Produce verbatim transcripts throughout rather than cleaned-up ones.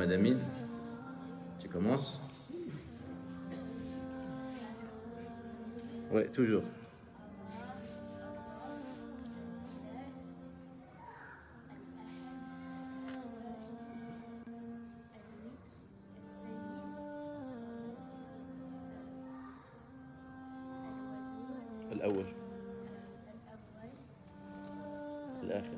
Mohamed Hamid, tu commences? Ouais, toujours. الأول الآخر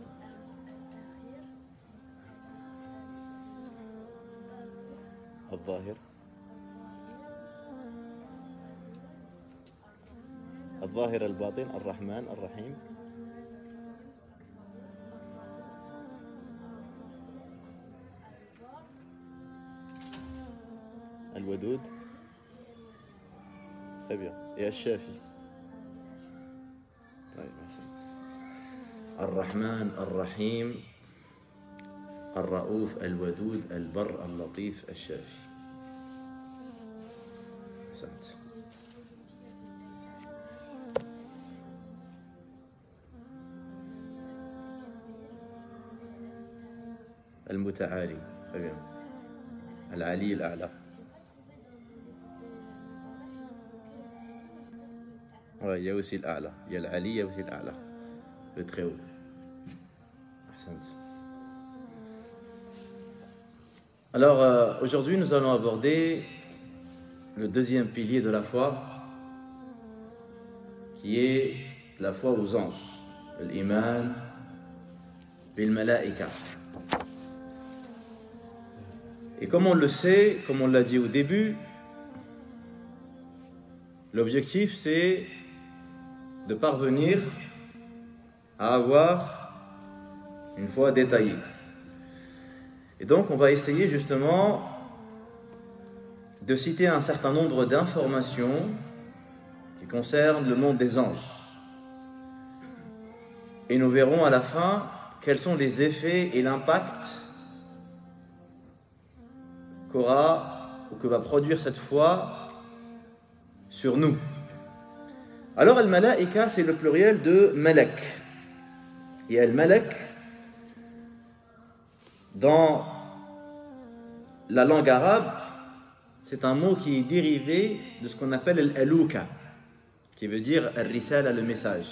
الظاهر الظاهر الباطن الرحمن الرحيم الودود très bien et الشافي طيب أحسنت الرحمن الرحيم الرؤوف الودود البر اللطيف الشافي أحسنت المتعالي très bien العلي الأعلى ouais, il y a aussi l'A'la, il y a l'Ali, il y a aussi l'A'la, le très haut. Alors euh, aujourd'hui nous allons aborder le deuxième pilier de la foi qui est la foi aux anges, l'iman bil malaika. Et comme on le sait, comme on l'a dit au début, l'objectif c'est de parvenir à avoir une foi détaillée. Et donc on va essayer justement de citer un certain nombre d'informations qui concernent le monde des anges. Et nous verrons à la fin quels sont les effets et l'impact qu'aura ou que va produire cette foi sur nous. Alors al-malaika c'est le pluriel de malak. Et al-malak dans la langue arabe c'est un mot qui est dérivé de ce qu'on appelle al-alouka qui veut dire al-risala, le message.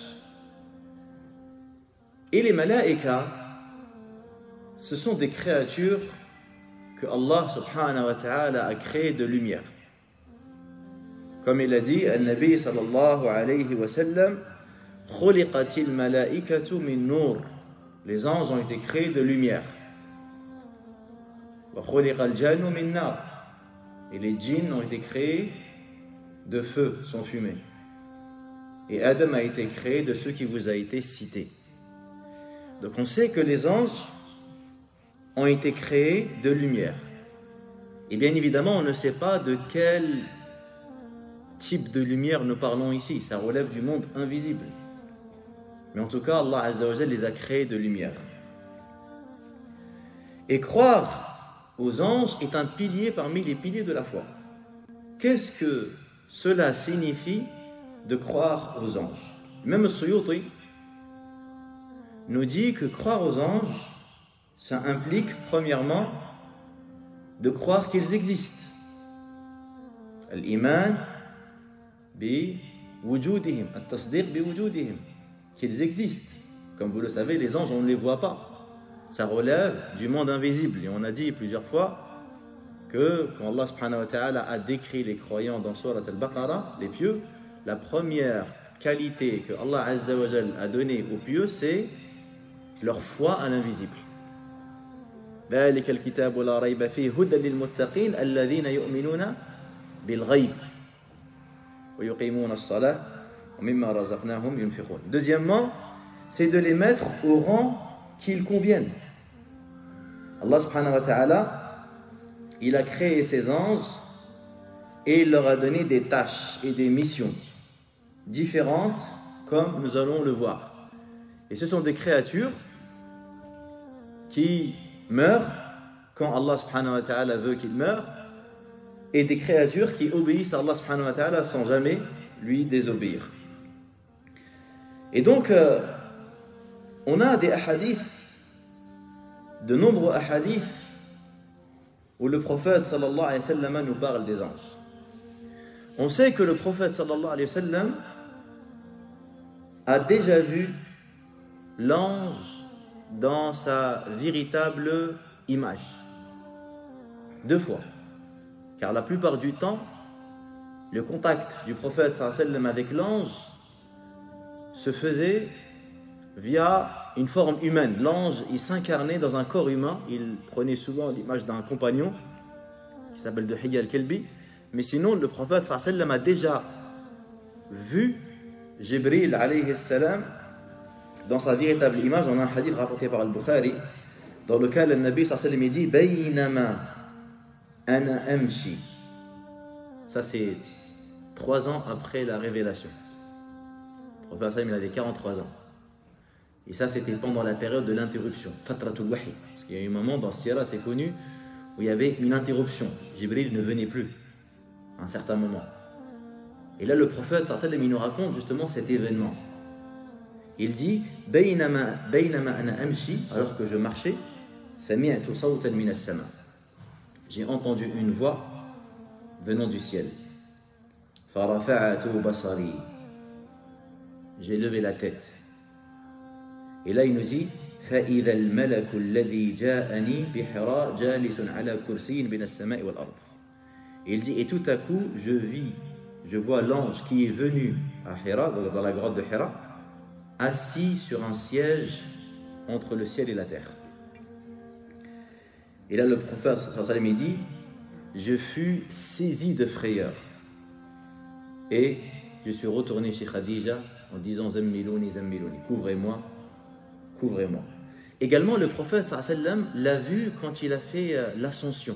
Et les malaika ce sont des créatures que Allah subhanahu wa ta'ala a créées de lumière. Comme il a dit, Al-Nabi sallallahu alayhi wa sallam, Khuliqatil malaikatu min nur. Les anges ont été créés de lumière. Wa khuliqal jannu min nar. Et les djinns ont été créés de feu, sans fumée. Et Adam a été créé de ce qui vous a été cité. Donc on sait que les anges ont été créés de lumière. Et bien évidemment, on ne sait pas de quel type de lumière nous parlons ici. Ça relève du monde invisible. Mais en tout cas, Allah Azza wa Jalla les a créés de lumière. Et croire aux anges est un pilier parmi les piliers de la foi. Qu'est-ce que cela signifie de croire aux anges? Même Suyuti nous dit que croire aux anges, ça implique premièrement de croire qu'ils existent. Al-iman bi-wujudihim, at-tasdiq bi-wujudihim, qu'ils existent. Comme vous le savez, les anges, on ne les voit pas. Ça relève du monde invisible. Et on a dit plusieurs fois que quand Allah subhanahu wa ta'ala a décrit les croyants dans Surat al-Baqarah, les pieux, la première qualité que Allah Azza wa Jal a donnée aux pieux, c'est leur foi à l'invisible. ذلك الكتاب لا ريب فيه هدى للمتقين الذين يؤمنون بالغيب ويقيمون الصلاة ومما رزقناهم ينفقون. Deuxièmement, c'est de les mettre au rang qu'ils conviennent. Allah subhanahu wa ta'ala, il a créé ses anges et il leur a donné des tâches et des missions différentes comme nous allons le voir. Et ce sont des créatures qui meurent quand Allah subhanahu wa ta'ala veut qu'ils meurent et des créatures qui obéissent à Allah subhanahu wa ta'ala sans jamais lui désobéir. Et donc euh, on a des hadiths, de nombreux hadiths où le prophète sallallahu alayhi wa sallam nous parle des anges. On sait que le prophète sallallahu alayhi wa sallam a déjà vu l'ange dans sa véritable image. Deux fois. Car la plupart du temps, le contact du prophète sallallahu alayhi wa sallam avec l'ange se faisait via une forme humaine. L'ange, il s'incarnait dans un corps humain. Il prenait souvent l'image d'un compagnon qui s'appelle Dihya al-Kalbi. Mais sinon, le prophète sallallahu alayhi wa sallam a déjà vu Jibril alayhi salam dans sa véritable image. On a un hadith rapporté par Al-Bukhari dans lequel le Nabi sallallahu alayhi wa sallam dit Baynama ana amshi. Ça, c'est trois ans après la révélation. Le prophète sallallahu alayhi wa sallam, il avait quarante-trois ans. Et ça, c'était pendant la période de l'interruption, Fatratul Wahi. Parce qu'il y a eu un moment dans le Sira, c'est connu, où il y avait une interruption. Jibril ne venait plus à un certain moment. Et là, le prophète, sallallahu alayhi wa sallam, il nous raconte justement cet événement. Il dit Baynama baynama ana amshi, alors que je marchais, sami'tu sawtan min as-sama. J'ai entendu une voix venant du ciel. Farafa'tu basari. J'ai levé la tête. Et là, il nous dit فَإِذَا الْمَلَكُ الَّذِي جَاءَنِي بِحِرَاء جَالِسٌ عَلَى كُرْسِيٍّ بَيْنَ السَّمَاءِ وَالْأَرْضِ. Il dit, et tout à coup, je vis, je vois l'ange qui est venu à Hira, dans la grotte de Hira, assis sur un siège entre le ciel et la terre. Et là, le prophète sallallahu alayhi wa sallam dit, je fus saisi de frayeur. Et je suis retourné chez Khadija en disant, Zammilouni, Zammilouni, couvrez-moi, couvrez-moi. Également, le prophète sallallahu alayhi wa sallam l'a vu quand il a fait euh, l'ascension.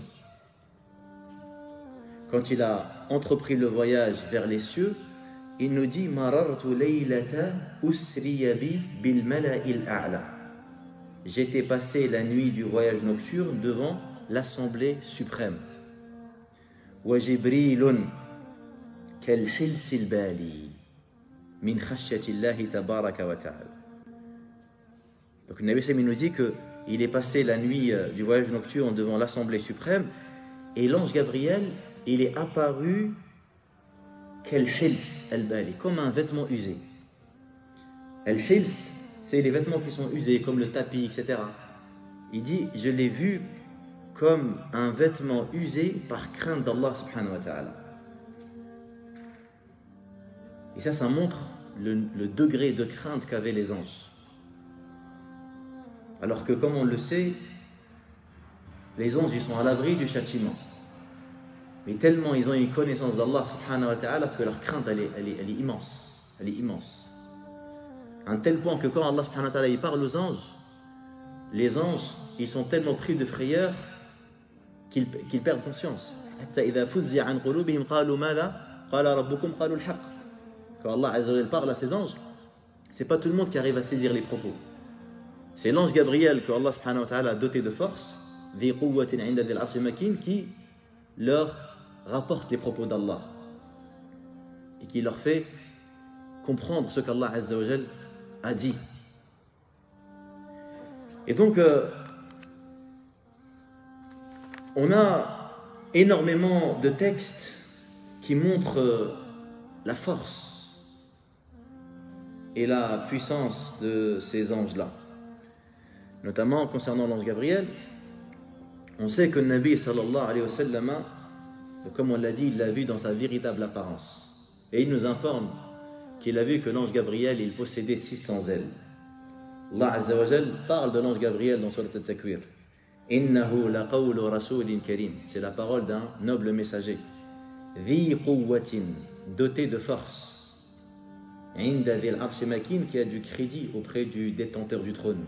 Quand il a entrepris le voyage vers les cieux, il nous dit Marartu laylata usriya bi bil mala'il a'la. J'étais passé la nuit du voyage nocturne devant l'assemblée suprême. Wa Jibrilun kal hilsil bali min khashyatillahi tabaraka wa ta'ala. Donc le Nabi Sallam nous dit qu'il est passé la nuit du voyage nocturne devant l'assemblée suprême et l'ange Gabriel, il est apparu quel hils al-bali, comme un vêtement usé. Al-hils, c'est les vêtements qui sont usés, comme le tapis, et cetera. Il dit, je l'ai vu comme un vêtement usé par crainte d'Allah subhanahu wa ta'ala. Et ça, ça montre le, le degré de crainte qu'avaient les anges. Alors que, comme on le sait, les anges, ils sont à l'abri du châtiment. Mais tellement ils ont une connaissance d'Allah subhanahu wa ta'ala que leur crainte elle est, elle, est, elle est immense. Elle est immense. À un tel point que quand Allah subhanahu wa ta'ala il parle aux anges, les anges ils sont tellement pris de frayeur qu'ils, qu'ils perdent conscience. Quand Allah azza wa jalla parle à ses anges, c'est pas tout le monde qui arrive à saisir les propos. C'est l'ange Gabriel que Allah subhanahu wa ta'ala a doté de force, qui leur rapporte les propos d'Allah et qui leur fait comprendre ce qu'Allah Azza wa Jal a dit. Et donc, euh, on a énormément de textes qui montrent euh, la force et la puissance de ces anges-là. Notamment concernant l'ange Gabriel, on sait que le Nabi sallallahu alayhi wa sallam, comme on l'a dit, il l'a vu dans sa véritable apparence. Et il nous informe qu'il a vu que l'ange Gabriel, il possédait six cents ailes. Allah Azza wa Jal parle de l'ange Gabriel dans Surat Al-Takwir. Innahu laqawlu rasulin karim. C'est la parole d'un noble messager. Dhi quwwatin, doté de force. Inda dhil arshi makin, qui a du crédit auprès du détenteur du trône.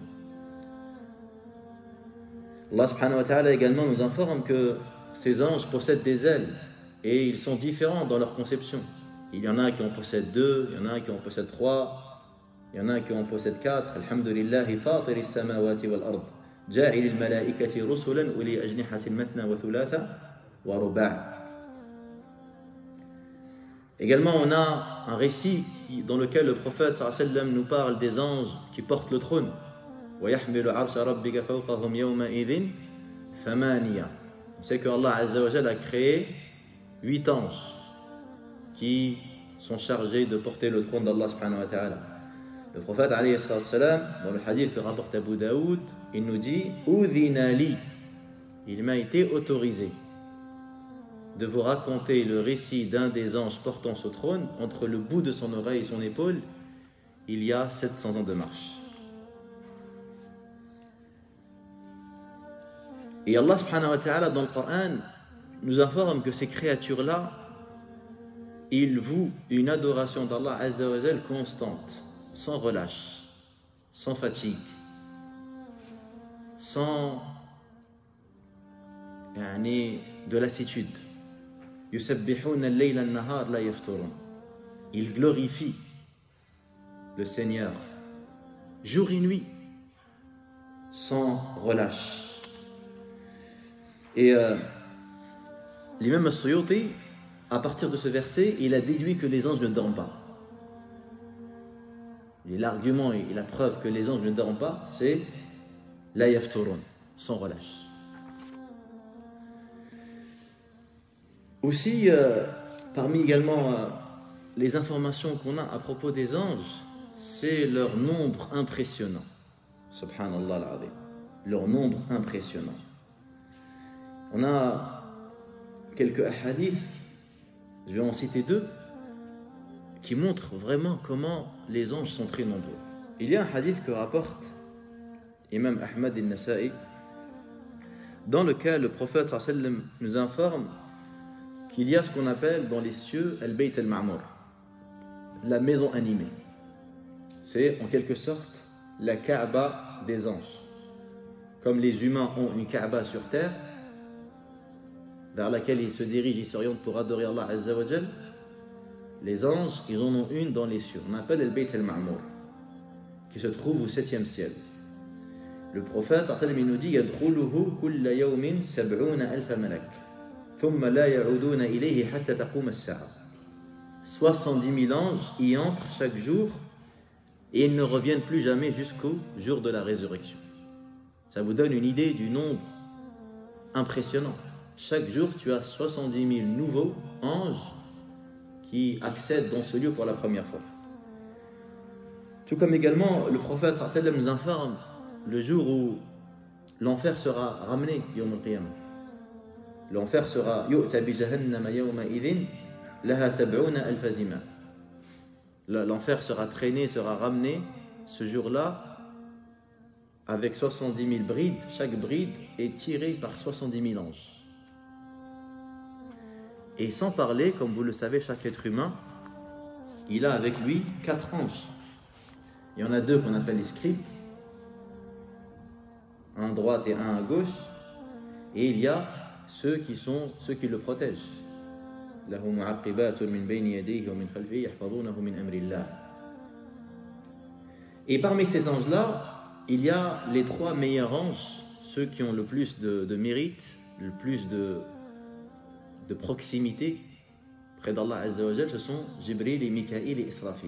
Allah subhanahu wa ta'ala également nous informe que ces anges possèdent des ailes et ils sont différents dans leur conception. Il y en a qui en possèdent deux, il y en a qui en possèdent trois, il y en a qui en possèdent quatre. Alhamdulillahi fatiri samawati wal ard, ja'il al malaikati rusulan uli ajnihatin mathna wa thulatha wa ruba'. Également, on a un récit qui, dans lequel le prophète sallallahu alayhi wa sallam nous parle des anges qui portent le trône. وَيَحْمِلُ عَرْشَ رَبِّكَ فَوْقَهُمْ يَوْمَئِذٍ ثَمَانِيَةٌ. On sait que Allah Azza wa Jalla a créé huit anges qui sont chargés de porter le trône d'Allah subhanahu wa ta'ala. Le prophète alayhi salam, dans le hadith que rapporte Abu Daoud, il nous dit « Udhina li » il m'a été autorisé de vous raconter le récit d'un des anges portant ce trône. Entre le bout de son oreille et son épaule, il y a sept cents ans de marche. Et Allah subhanahu wa ta'ala dans le Coran nous informe que ces créatures-là, ils vouent une adoration d'Allah Azza wa Jal constante, sans relâche, sans fatigue, sans yani, de lassitude. Yusabbihuna al-layla an-nahar la yafturun. Ils glorifient le Seigneur jour et nuit, sans relâche. Et euh, l'imam As-Suyuti, à partir de ce verset, il a déduit que les anges ne dorment pas. Et l'argument et la preuve que les anges ne dorment pas, c'est la yafturun, sans relâche. Aussi, euh, parmi également euh, les informations qu'on a à propos des anges, c'est leur nombre impressionnant. Subhanallah al-Azim. Leur nombre impressionnant. On a quelques hadiths, je vais en citer deux, qui montrent vraiment comment les anges sont très nombreux. Il y a un hadith que rapporte Imam Ahmad al-Nasa'i, dans lequel le prophète sallallahu alayhi wa sallam nous informe qu'il y a ce qu'on appelle dans les cieux Al-Bayt al-Ma'mur, la maison animée. C'est en quelque sorte la Kaaba des anges. Comme les humains ont une Kaaba sur terre, vers laquelle ils se dirigent, ils s'orientent pour adorer Allah Azza wa Jal, les anges, ils en ont une dans les cieux. On appelle Al-Bayt al-Ma'mur, qui se trouve au septième ciel. Le prophète sallallahu alayhi wa sallam il nous dit yadkhuluhu kulla yawmin sab'una alfa malak thumma la ya'uduna ilayhi hatta taqum as-sa'a. soixante-dix mille anges y entrent chaque jour et ils ne reviennent plus jamais jusqu'au jour de la résurrection. Ça vous donne une idée du nombre impressionnant. Chaque jour, tu as soixante-dix mille nouveaux anges qui accèdent dans ce lieu pour la première fois. Tout comme également, le prophète sallallahu alayhi wa sallam nous informe le jour où l'enfer sera ramené, yawm al-qiyamah. L'enfer sera yu'ta bi jahannama yawma idhin laha sab'una alfa zima. L'enfer sera traîné, sera ramené ce jour-là avec soixante-dix mille brides. Chaque bride est tirée par soixante-dix mille anges. Et sans parler, comme vous le savez, chaque être humain, il a avec lui quatre anges. Il y en a deux qu'on appelle les scribes, un à droite et un à gauche, et il y a ceux qui sont ceux qui le protègent. Et parmi ces anges-là, il y a les trois meilleurs anges, ceux qui ont le plus de, de mérite, le plus de, de proximité près d'Allah Azza wa Jal, ce sont Jibril et Mikaïl et Israfil.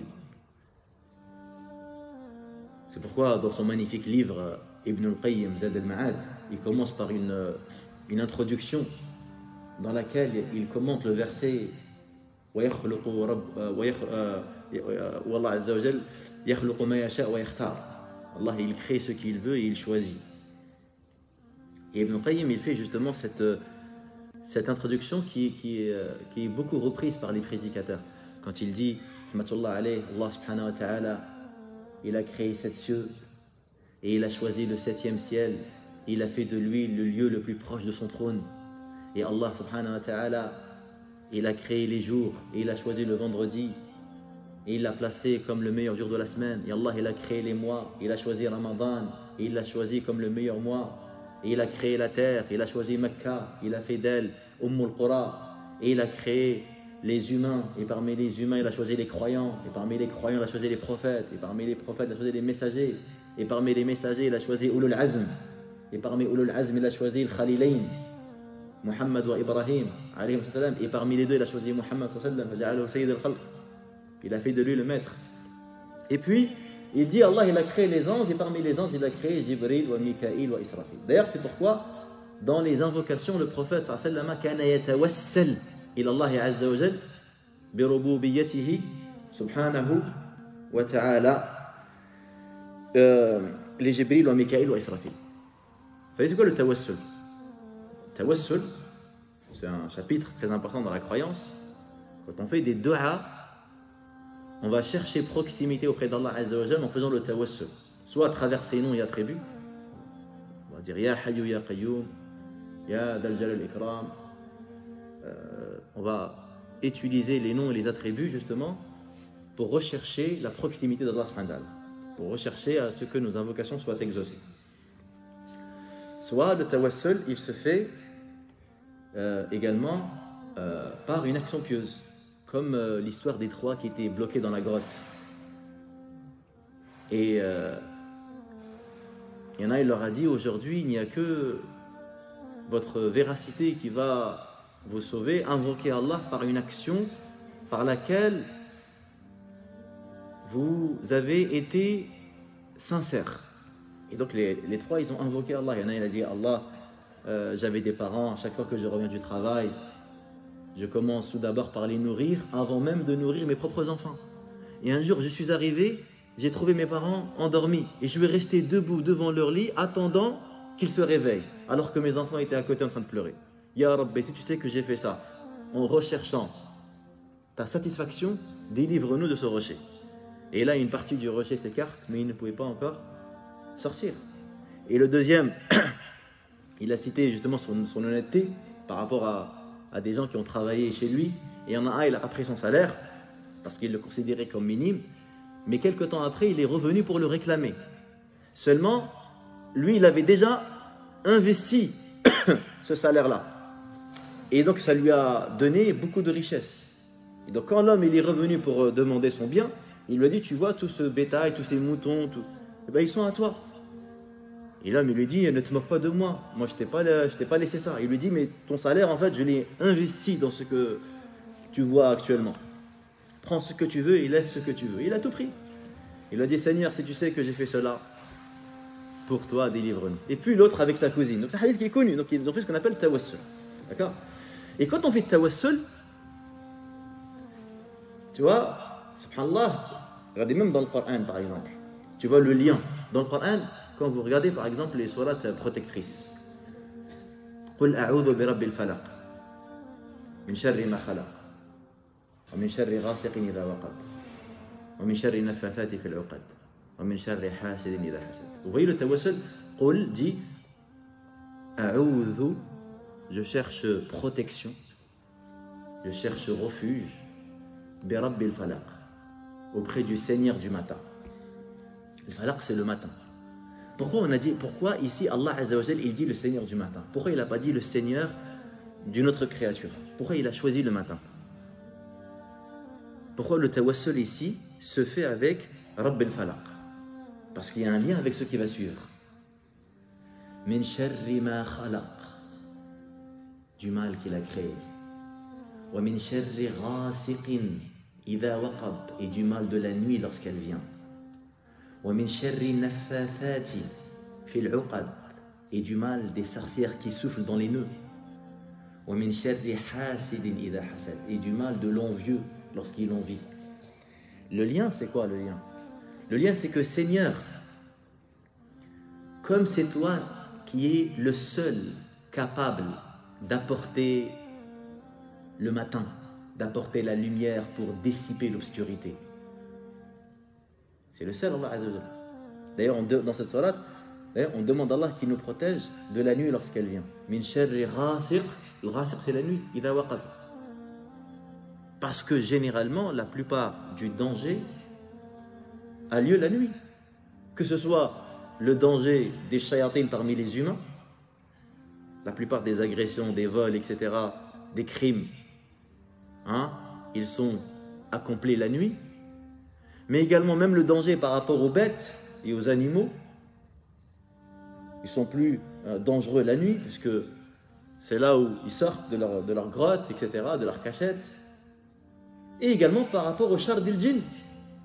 C'est pourquoi dans son magnifique livre Ibn al-Qayyim Zad al-Ma'ad, il commence par une, une introduction dans laquelle il commente le verset وَيَخْلُقُ وَاللَّهُ عَزَّ وَجَلَّ يَخْلُقُ مَا يَشَاءُ وَيَخْتَارُ. Allah il crée ce qu'il veut et il choisit. Et Ibn al-Qayyim il fait justement cette, cette introduction qui, qui, est, qui est beaucoup reprise par les prédicateurs. Quand il dit rahmatullah alayh, Allah subhanahu wa ta'ala il a créé sept cieux et il a choisi le septième ciel. Il a fait de lui le lieu le plus proche de son trône. Et Allah subhanahu wa ta'ala, il a créé les jours et il a choisi le vendredi et il l'a placé comme le meilleur jour de la semaine. Et Allah, il a créé les mois, il a choisi Ramadan et il l'a choisi comme le meilleur mois. Et il a créé la terre, il a choisi Mecca, il a fait d'elle Umm al-Qura et il a créé les humains, et parmi les humains, il a choisi les croyants, et parmi les croyants, il a choisi les prophètes, et parmi les prophètes, il a choisi les messagers, et parmi les messagers, il a choisi Ulul Azm, et parmi Ulul Azm, il a choisi le Khalilayn, Muhammad wa Ibrahim, alayhi wa sallam, et parmi les deux, il a choisi Muhammad sallallahu alayhi wa sallam, il a fait de lui le maître. Et puis, il dit Allah, il a créé les anges, et parmi les anges, il a créé Jibril, wa Mikaïl, wa Israfil. D'ailleurs, c'est pourquoi dans les invocations, le prophète sallallahu alayhi wa sallam kana yatawassal ila Allah azza wa jal bi rububiyyatihi subhanahu wa ta'ala les Jibril wa Mikaïl wa Israfil. Vous savez c'est quoi le tawassul? Tawassul, c'est un chapitre très important dans la croyance. Quand on fait des du'a, on va chercher proximité auprès d'Allah azza wa jal en faisant le tawassul, soit à travers ses noms et attributs. On va dire Ya Hayyu Ya Qayyum, Ya Dal Jalal Ikram. Euh, on va utiliser les noms et les attributs justement pour rechercher la proximité d'Allah subhanahu wa ta'ala, pour rechercher à ce que nos invocations soient exaucées. Soit le tawassul, il se fait euh, également euh, par une action pieuse, comme euh, l'histoire des trois qui étaient bloqués dans la grotte. Et euh, il y en a, il leur a dit, aujourd'hui, il n'y a que votre véracité qui va vous sauver. Invoquez Allah par une action par laquelle vous avez été sincère. Et donc les, les trois, ils ont invoqué Allah. Il y en a, il a dit, Allah, euh, j'avais des parents, à chaque fois que je reviens du travail, je commence tout d'abord par les nourrir, avant même de nourrir mes propres enfants. Et un jour, je suis arrivé, j'ai trouvé mes parents endormis, et je vais rester debout devant leur lit, attendant qu'ils se réveillent, alors que mes enfants étaient à côté en train de pleurer. Ya Rabbi, si tu sais que j'ai fait ça, en recherchant ta satisfaction, délivre-nous de ce rocher. Et là, une partie du rocher s'écarte, mais il ne pouvait pas encore sortir. Et le deuxième, il a cité justement son, son honnêteté par rapport à, à des gens qui ont travaillé chez lui. Et il y en a un, il a pas pris son salaire, parce qu'il le considérait comme minime, mais quelque temps après, il est revenu pour le réclamer. Seulement, lui, il avait déjà investi ce salaire-là. Et donc, ça lui a donné beaucoup de richesse. Et donc, quand l'homme il est revenu pour demander son bien, il lui a dit, tu vois, tout ce bétail, tous ces moutons, tout, eh ben, ils sont à toi. Et l'homme, il lui dit, ne te moque pas de moi. Moi, je ne t'ai pas, pas laissé ça. Il lui dit, mais ton salaire, en fait, je l'ai investi dans ce que tu vois actuellement. Prends ce que tu veux et laisse ce que tu veux. Il a tout pris. Il a dit, Seigneur, si tu sais que j'ai fait cela, pour toi, délivre-nous. Et puis l'autre avec sa cousine. Donc c'est un hadith qui est connu. Donc ils ont fait ce qu'on appelle tawassul. D'accord? Et quand on fait tawassul, tu vois, subhanallah, regardez même dans le Coran par exemple. Tu vois le lien. Dans le Coran, quand vous regardez par exemple les sourates protectrices. قل أعوذ برب الفلق من شر ما خلق ومن شر غاسق إذا وقب ومن شر النفاثات في العقد ومن شر حاسد إذا حسد. Vous voyez le tawassul, قل dit أعوذ, je cherche protection, je cherche refuge, برب الفلق, auprès du Seigneur du matin. Le falaq, c'est le matin. Pourquoi on a dit, pourquoi ici Allah Azza wa Jal, il dit le Seigneur du matin? Pourquoi il n'a pas dit le Seigneur d'une autre créature? Pourquoi il a choisi le matin? Pourquoi le tawassul ici se fait avec Rabb al-Falaq? Parce qu'il y a un lien avec ce qui va suivre. Min sharri ma khalaq, du mal qu'il a créé. Wa min sharri ghasiqin idha waqab, et du mal de la nuit lorsqu'elle vient. Wa min sharri naffathati fil uqad, et du mal des sorcières qui soufflent dans les nœuds. Wa min sharri hasidin idha hasad, et du mal de l'envieux lorsqu'il envie. Le lien, c'est quoi le lien? Le lien, c'est que Seigneur, comme c'est toi qui es le seul capable d'apporter le matin, d'apporter la lumière pour dissiper l'obscurité. C'est le seul Allah Azza wa Jalla. D'ailleurs, dans cette sourate, on demande à Allah qu'il nous protège de la nuit lorsqu'elle vient. Min sharri ghasiq, le ghasiq c'est la nuit, idha waqab. Parce que généralement, la plupart du danger a lieu la nuit. Que ce soit le danger des shayatines parmi les humains, la plupart des agressions, des vols, et cetera, des crimes, hein, ils sont accomplis la nuit. Mais également même le danger par rapport aux bêtes et aux animaux, ils sont plus euh, dangereux la nuit, puisque c'est là où ils sortent de leur, de leur grotte, et cetera, de leur cachette. Et également par rapport au char d'il djinn.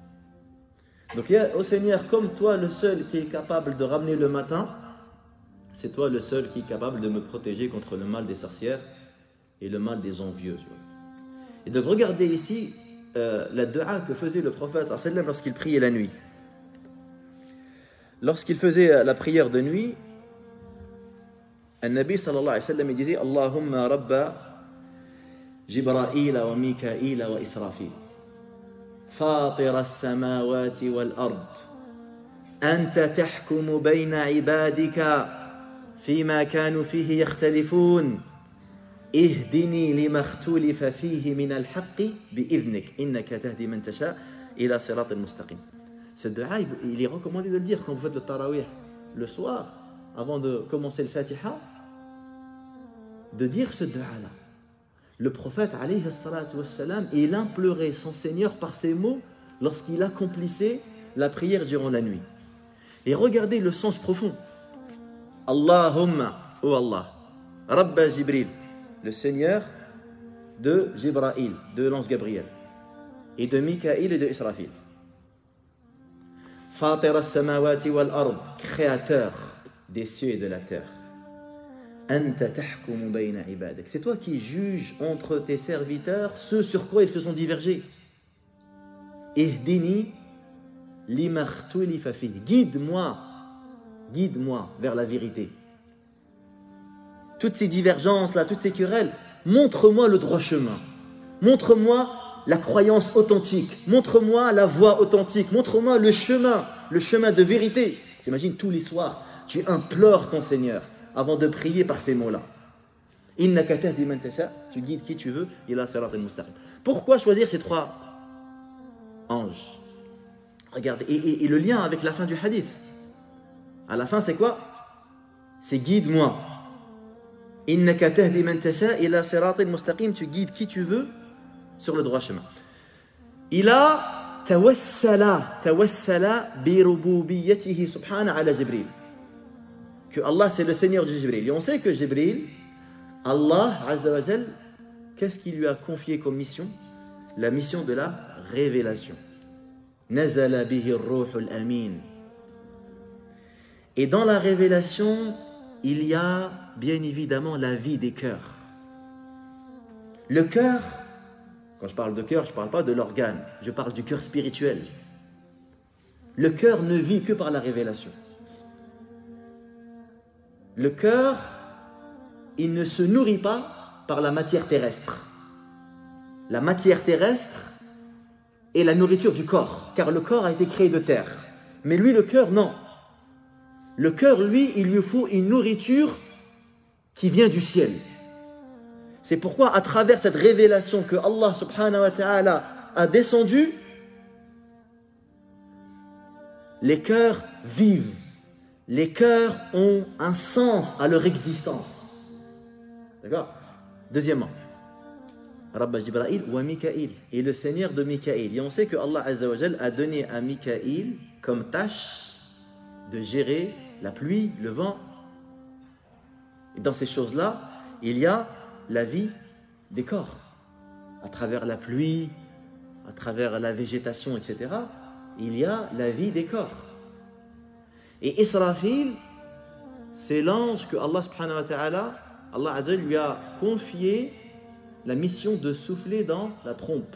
Donc il y a, ô Seigneur, comme toi le seul qui est capable de ramener le matin, c'est toi le seul qui est capable de me protéger contre le mal des sorcières et le mal des envieux. Et donc regardez ici euh, la dua que faisait le prophète lorsqu'il priait la nuit. Lorsqu'il faisait la prière de nuit, le Nabi sallallahu alayhi wa sallam il disait Allahumma rabba Jibra'il wa Mika'il wa Israfil Fatir as-samawati wal ard Anta tahkumu bayna ibadika فيما كانوا فيه يختلفون اهدني لما اختلف فيه من الحق بإذنك إنك تهدي من تشاء إلى صراط المستقيم. Ce dua, il est recommandé de le dire quand vous faites le tarawih le soir, avant de commencer le Fatiha, de dire ce dua-là. Le prophète, alayhi salatu wassalam, il implorait son Seigneur par ces mots lorsqu'il accomplissait la prière durant la nuit. Et regardez le sens profond. Allahumma, oh Allah, Rabba Jibril, le Seigneur de Jibraïl, de l'ange Gabriel, et de Mikaïl et de Israfil. Fatir as-samawati wal ard, créateur des cieux et de la terre. Anta tahkumu bayna ibadak. C'est toi qui juges entre tes serviteurs ce sur quoi ils se sont divergés. Ihdini lima khtulifa fihi. Guide-moi. Guide-moi vers la vérité. Toutes ces divergences-là, toutes ces querelles, montre-moi le droit chemin. Montre-moi la croyance authentique. Montre-moi la voie authentique. Montre-moi le chemin, le chemin de vérité. T'imagines, tous les soirs, tu implores ton Seigneur avant de prier par ces mots-là. Innaka tahdi man tasha, tu guides qui tu veux, ila siratal mustaqim. Pourquoi choisir ces trois anges? Regardez, et, et, et le lien avec la fin du hadith. À la fin, c'est quoi? C'est guide-moi. Innaka tahdi man tasha ila siratal mustaqim, tu guides qui tu veux sur le droit chemin. Il a tawassala, tawassala bi rububiyyatihi subhanahu ala Jibril. Que Allah c'est le Seigneur de Jibril. Et on sait que Jibril, Allah Azza wa Jal, qu'est-ce qu'il lui a confié comme mission? La mission de la révélation. Nazala bihi ar-ruhul amin. Et dans la révélation, il y a bien évidemment la vie des cœurs. Le cœur, quand je parle de cœur, je ne parle pas de l'organe, je parle du cœur spirituel. Le cœur ne vit que par la révélation. Le cœur, il ne se nourrit pas par la matière terrestre. La matière terrestre est la nourriture du corps, car le corps a été créé de terre. Mais lui, le cœur, non. Le cœur, lui, il lui faut une nourriture qui vient du ciel. C'est pourquoi, à travers cette révélation que Allah subhanahu wa ta'ala a descendue, les cœurs vivent. Les cœurs ont un sens à leur existence. D'accord? Deuxièmement, Rabba Jibra'il wa Mikaïl, et le Seigneur de Mikaïl. Et on sait que Allah Azza wa Jal a donné à Mikaïl comme tâche de gérer la pluie, le vent. Et dans ces choses-là, il y a la vie des corps. À travers la pluie, à travers la végétation, et cetera, il y a la vie des corps. Et Israfil, c'est l'ange que Allah subhanahu wa ta'ala, Allah Azza lui a confié la mission de souffler dans la trompe.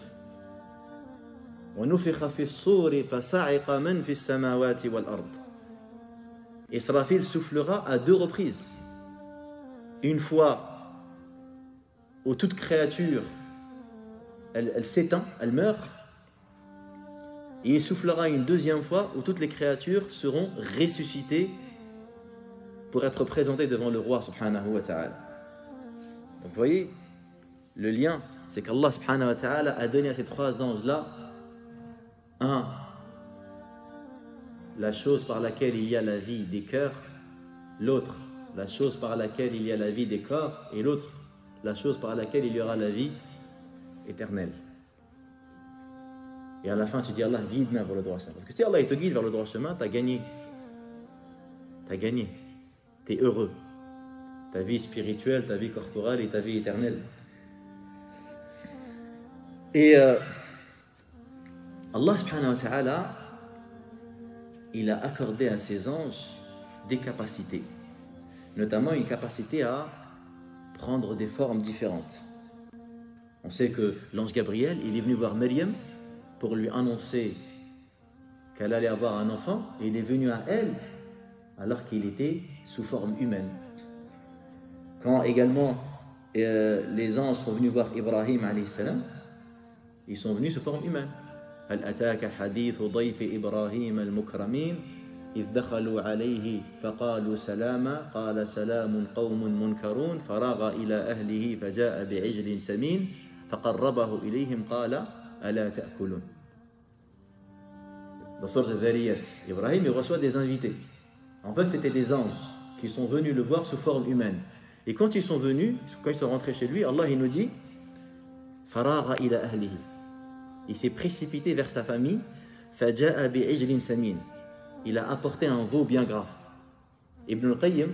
Israfil soufflera à deux reprises. Une fois où toute créature, elle, elle s'éteint, elle meurt. Et il soufflera une deuxième fois où toutes les créatures seront ressuscitées pour être présentées devant le roi subhanahu wa ta'ala. Donc vous voyez, le lien, c'est qu'Allah subhanahu wa ta'ala a donné à ces trois anges-là, un, la chose par laquelle il y a la vie des cœurs, l'autre, la chose par laquelle il y a la vie des corps, et l'autre, la chose par laquelle il y aura la vie éternelle. Et à la fin, tu dis Allah, guide-moi vers le droit chemin. Parce que si Allah il te guide vers le droit chemin, tu as gagné. Tu as gagné. Tu es heureux. Ta vie spirituelle, ta vie corporelle et ta vie éternelle. Et euh, Allah subhanahu wa ta'ala, il a accordé à ses anges des capacités. notamment une capacité à prendre des formes différentes. On sait que l'ange Gabriel, il est venu voir Maryam pour lui annoncer qu'elle allait avoir un enfant, et il est venu à elle alors qu'il était sous forme humaine. Quand également euh, les anges sont venus voir Ibrahim alayhi salam, ils sont venus sous forme humaine. هل أتاك حديث ضيف إبراهيم المكرمين إذ دخلوا عليه فقالوا سلاما قال سلام قوم منكرون فراغ إلى أهله فجاء بعجل سمين فقربه إليهم قال ألا تأكلون. Dans sourate Dhariyat, Ibrahim il reçoit des invités. En fait, c'était des anges qui sont venus le voir sous forme humaine. Et quand ils sont venus, quand ils sont rentrés chez lui, Allah il nous dit Faragha ila ahlihi. Il s'est précipité vers sa famille. Faja'a bi'ijlin samin. Il a apporté un veau bien gras. Ibn al-Qayyim,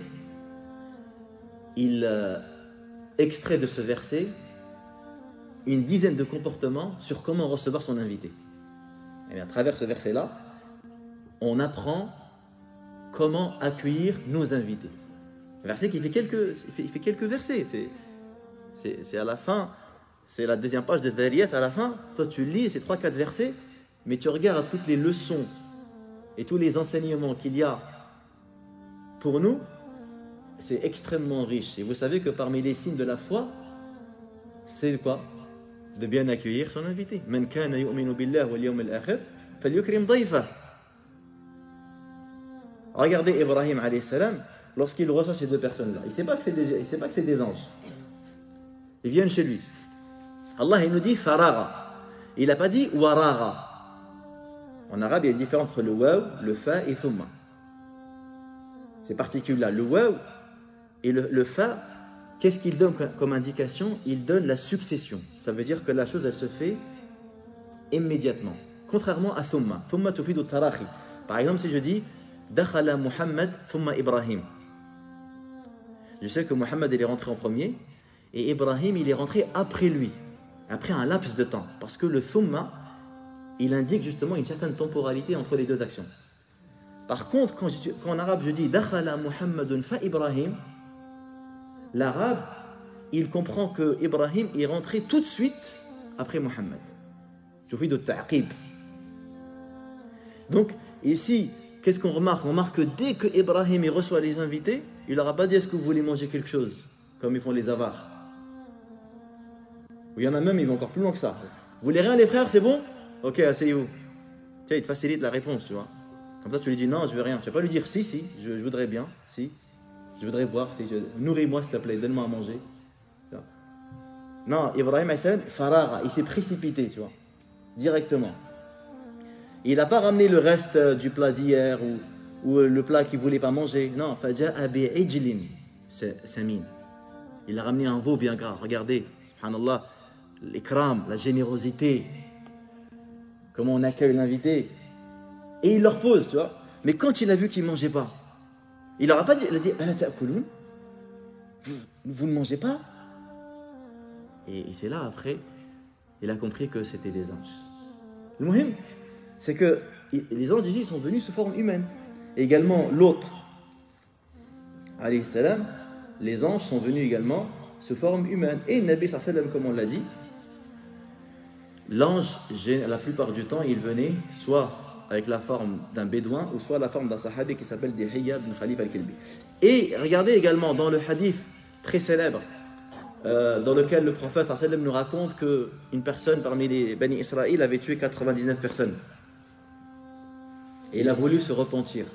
il euh, extrait de ce verset une dizaine de comportements sur comment recevoir son invité. Et à travers ce verset-là, on apprend comment accueillir nos invités. Un verset qui fait quelques, il fait, il fait quelques versets. C'est, c'est, c'est à la fin, c'est la deuxième page de Dhariyat. À la fin, toi tu lis ces trois quatre versets, mais tu regardes toutes les leçons et tous les enseignements qu'il y a pour nous, c'est extrêmement riche. Et vous savez que parmi les signes de la foi, c'est quoi? De bien accueillir son invité. Man kana yu'minu billah wal yawmil akhir falyukrim dayfa. Regardez Ibrahim alayhi salam, lorsqu'il reçoit ces deux personnes-là, il ne sait pas que c'est des, il sait pas que c'est des anges. Ils viennent chez lui. Allah il nous dit farara. Il n'a pas dit warara. En arabe, il y a une différence entre le waw, le fa et thumma. C'est particulier. Le waw et le, le fa, qu'est-ce qu'il donne comme indication? Il donne la succession. Ça veut dire que la chose, elle se fait immédiatement. Contrairement à thumma. Thumma tufidu tarahi. Par exemple, si je dis dakhala Muhammad thumma Ibrahim. Je sais que Muhammad il est rentré en premier et Ibrahim il est rentré après lui, après un laps de temps. Parce que le thumma, il indique justement une certaine temporalité entre les deux actions. Par contre, quand, je, quand en arabe je dis dakhala Muhammadun fa Ibrahim, l'arabe, il comprend que Ibrahim est rentré tout de suite après Muhammad. Je fais de ta'qib. Donc, ici, qu'est-ce qu'on remarque? On remarque que dès que Ibrahim il reçoit les invités, il leur a pas dit est-ce que vous voulez manger quelque chose, comme ils font les avares. Ou il y en a même, ils vont encore plus loin que ça. Vous voulez rien les frères, c'est bon? Ok, asseyez-vous. Tiens, il te facilite la réponse, tu vois. Comme ça, tu lui dis non, je veux rien. Tu vas pas lui dire si, si, je, je voudrais bien, si. Je voudrais boire, si, je... nourris-moi s'il te plaît, donne-moi à manger. Non, Ibrahim alayhi farara, il s'est précipité, tu vois, directement. Il n'a pas ramené le reste du plat d'hier ou, ou le plat qu'il ne voulait pas manger. Non, faja'a bi'ijlin samin. Il a ramené un veau bien gras. Regardez, subhanallah, l'ikram, la générosité, comment on accueille l'invité. Et il leur pose, tu vois. Mais quand il a vu qu'ils ne mangeaient pas, il leur a pas dit, il a dit, vous, vous ne mangez pas? Et, et c'est là, après, il a compris que c'était des anges. Le muhim, c'est que les anges ici sont venus sous forme humaine. Et également, l'autre, alayhi salam, les anges sont venus également sous forme humaine. Et Nabi sallallahu alayhi wa sallam, comme on l'a dit, l'ange, la plupart du temps, il venait soit avec la forme d'un bédouin ou soit la forme d'un sahabi qui s'appelle Dihya ibn Khalif al-Kilbi. Et regardez également dans le hadith très célèbre euh, dans lequel le prophète sallallahu alayhi wa sallam nous raconte qu'une personne parmi les Bani Israël avait tué quatre-vingt-dix-neuf personnes. Et il a voulu se repentir.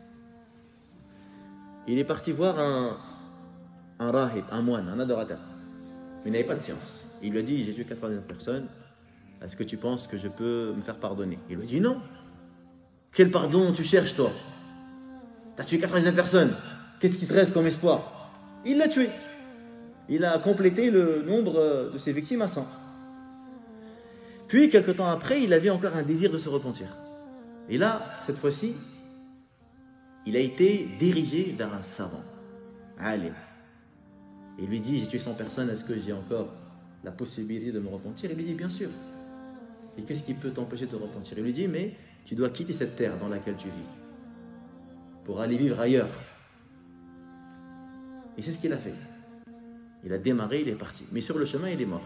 Il est parti voir un, un rahib, un moine, un adorateur. Mais il n'avait pas de science. Il lui a dit, j'ai tué quatre-vingt-dix-neuf personnes, est-ce que tu penses que je peux me faire pardonner? Il lui a dit, non. Quel pardon tu cherches, toi? Tu as tué quatre-vingt-dix-neuf personnes. Qu'est-ce qui te reste comme espoir? Il l'a tué. Il a complété le nombre de ses victimes à cent. Puis, quelque temps après, il avait encore un désir de se repentir. Et là, cette fois-ci, il a été dirigé vers un savant, alim. Il lui dit, j'ai tué cent personnes, est-ce que j'ai encore la possibilité de me repentir? Il lui dit, bien sûr. Et qu'est-ce qui peut t'empêcher de te repentir? Il lui dit, mais tu dois quitter cette terre dans laquelle tu vis pour aller vivre ailleurs. Et c'est ce qu'il a fait. Il a démarré, il est parti. Mais sur le chemin, il est mort.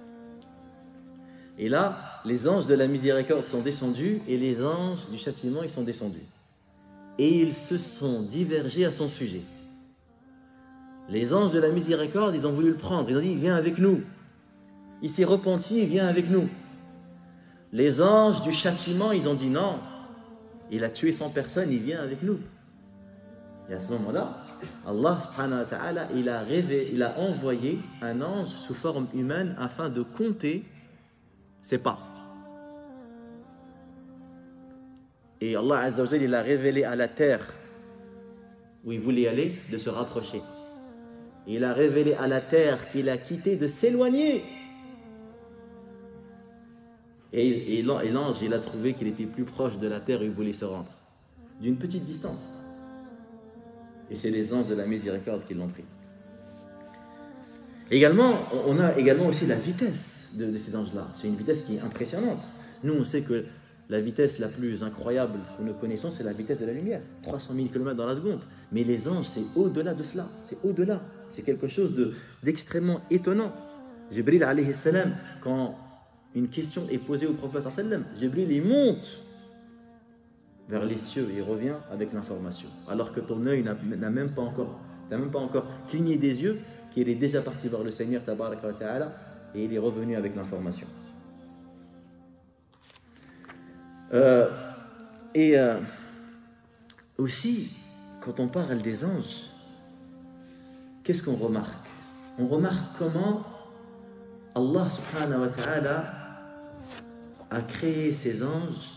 Et là, les anges de la miséricorde sont descendus et les anges du châtiment, ils sont descendus. Et ils se sont divergés à son sujet. Les anges de la miséricorde, ils ont voulu le prendre. Ils ont dit, viens avec nous. Il s'est repenti, viens avec nous. Les anges du châtiment, ils ont dit, non, il a tué cent personnes, il vient avec nous. Et à ce moment-là, Allah subhanahu wa ta'ala, il a rêvé, il a envoyé un ange sous forme humaine afin de compter ses pas. Et Allah azza wa jalla, il a révélé à la terre où il voulait aller de se rapprocher. Il a révélé à la terre qu'il a quitté de s'éloigner. Et, et l'ange, il a trouvé qu'il était plus proche de la terre où il voulait se rendre, d'une petite distance. Et c'est les anges de la miséricorde qui l'ont pris. Également, on a également aussi la vitesse de, de ces anges-là. C'est une vitesse qui est impressionnante. Nous, on sait que la vitesse la plus incroyable que nous connaissons, c'est la vitesse de la lumière, trois cent mille kilomètres dans la seconde. Mais les anges, c'est au-delà de cela. C'est au-delà. C'est quelque chose de, d'extrêmement étonnant. Jibril alayhi salam, quand une question est posée au prophète sallallahu alayhi wa sallam, Jibril, il monte vers les cieux et il revient avec l'information. Alors que ton œil n'a, n'a même pas encore, n'a même pas encore cligné des yeux, qu'il est déjà parti vers le Seigneur tabaraka wa ta'ala et il est revenu avec l'information. Euh, et euh, aussi, quand on parle des anges, qu'est-ce qu'on remarque? On remarque comment Allah subhanahu wa ta'ala a créé ces anges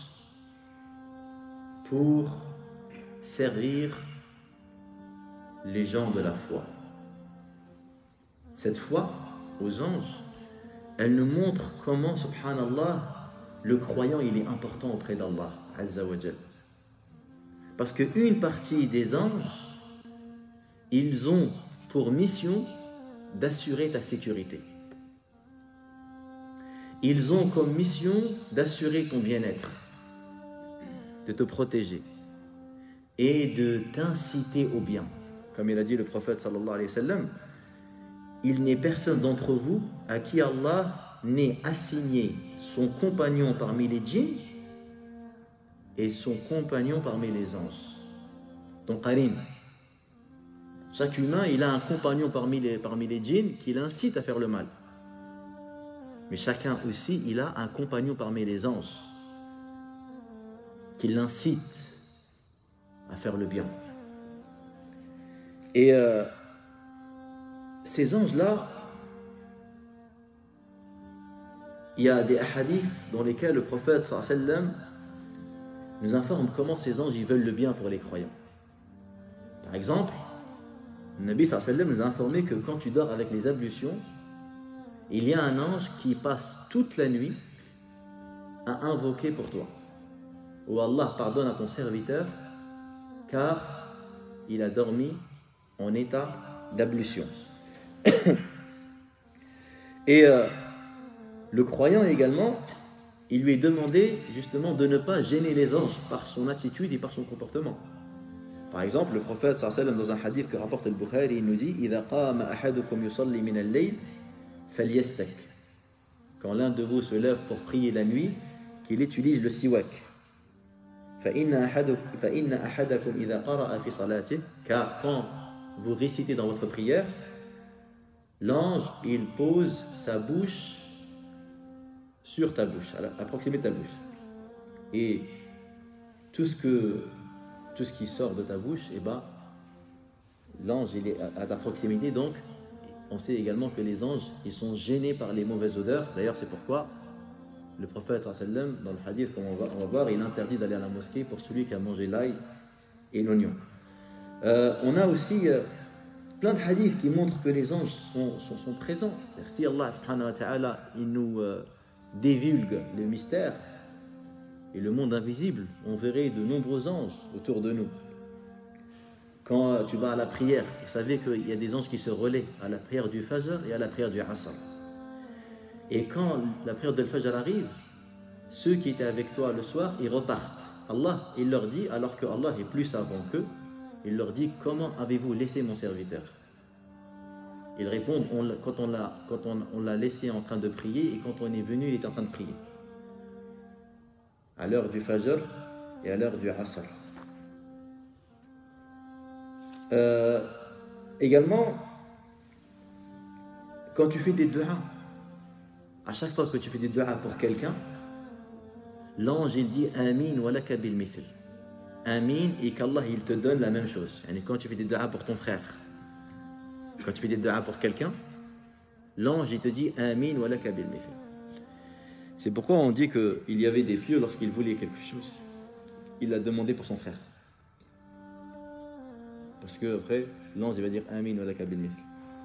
pour servir les gens de la foi. Cette foi aux anges, elle nous montre comment, subhanallah, le croyant, il est important auprès d'Allah, Azza wa Jal. Parce qu'une partie des anges, ils ont pour mission d'assurer ta sécurité. Ils ont comme mission d'assurer ton bien-être, de te protéger et de t'inciter au bien. Comme il a dit le prophète sallallahu alayhi wa sallam, il n'est personne d'entre vous à qui Allah n'ait assigné son compagnon parmi les djinns et son compagnon parmi les anges. Ton qarin. Chaque humain, il a un compagnon parmi les, parmi les djinns qui l'incite à faire le mal. Mais chacun aussi, il a un compagnon parmi les anges qui l'incite à faire le bien. Et euh, ces anges-là, il y a des hadiths dans lesquels le prophète sallallahu alayhi wa sallam nous informe comment ces anges ils veulent le bien pour les croyants. Par exemple, le Nabi sallallahu alayhi wa sallam nous a informé que quand tu dors avec les ablutions, il y a un ange qui passe toute la nuit à invoquer pour toi. Oh Allah, pardonne à ton serviteur car il a dormi en état d'ablution. Et euh, le croyant également, il lui est demandé justement de ne pas gêner les anges par son attitude et par son comportement. Par exemple, le prophète sallallahu alayhi wa sallam, dans un hadith que rapporte le Bukhari, il nous dit إِذَا قَامَ أَحَدُكُمْ يُصَلِّي مِنَ اللَّيْلِ فَلْيَسْتَكْ. Quand l'un de vous se lève pour prier la nuit, qu'il utilise le siwak. فَإِنَّ أَحَدَكُمْ إِذَا قَرَأَ فِي صَلَاتِهِ. Car quand vous récitez dans votre prière, l'ange, il pose sa bouche sur ta bouche, à, la, à proximité de ta bouche. Et tout ce, que, tout ce qui sort de ta bouche, eh ben, l'ange, il est à, à ta proximité. Donc, on sait également que les anges, ils sont gênés par les mauvaises odeurs. D'ailleurs, c'est pourquoi le prophète, sallallahu alayhi wa sallam, dans le hadith, comme on va, on va voir, il interdit d'aller à la mosquée pour celui qui a mangé l'ail et l'oignon. Euh, on a aussi euh, plein de hadiths qui montrent que les anges sont, sont, sont présents. Si Allah subhanahu wa ta'ala, il nous euh, divulgue le mystère et le monde invisible, on verrait de nombreux anges autour de nous. Quand euh, tu vas à la prière, vous savez qu'il y a des anges qui se relaient à la prière du Fajr et à la prière du Asr. Et quand la prière de Fajr arrive, ceux qui étaient avec toi le soir, ils repartent. Allah, il leur dit, alors que Allah est plus savant qu'eux, il leur dit, comment avez-vous laissé mon serviteur? Ils répondent on, quand on l'a quand on, on l'a laissé en train de prier et quand on est venu, il était en train de prier. À l'heure du Fajr et à l'heure du Asr. Euh, également, quand tu fais des du'as, à chaque fois que tu fais des du'as pour quelqu'un, l'ange il dit Amin wa laka bil mithl. Amin et qu'Allah il te donne la même chose. Et quand tu fais des du'as pour ton frère, quand tu fais des du'as pour quelqu'un, l'ange il te dit Amin wa laka bil mithl. C'est pourquoi on dit qu'il y avait des pieux lorsqu'ils voulaient quelque chose, il l'a demandé pour son frère. Parce que après, l'ange il va dire Amin wa laka bil mithl.